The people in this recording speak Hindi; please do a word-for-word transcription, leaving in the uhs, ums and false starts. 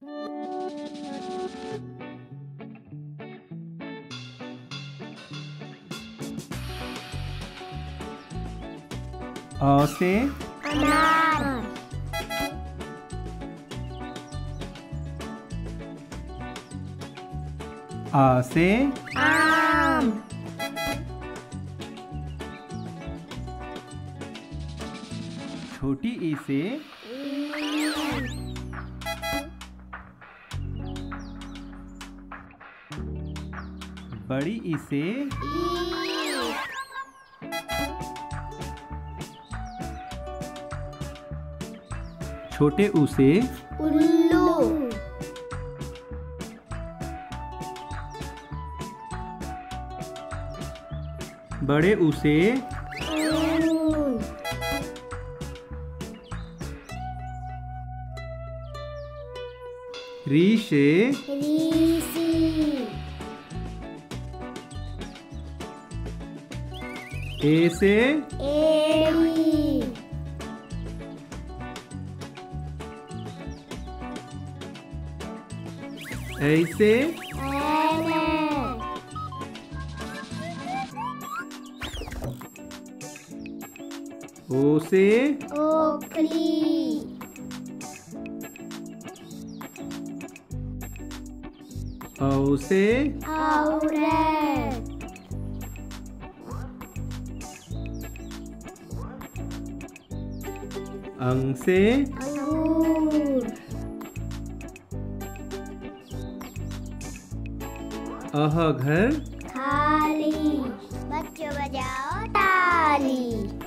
अ से अनार। आ से आम। छोटी ई से ईम। बड़ी ई से ई। छोटे ऊ से उल्लू। बड़े ऊ से ऊन। री से रीसी। ए से एड़ी। ऐ से ऐने। ओ से ओखली। औ से औरत। अंग से अंगूर। अह घर थाली। बच्चों बजाओ ताली।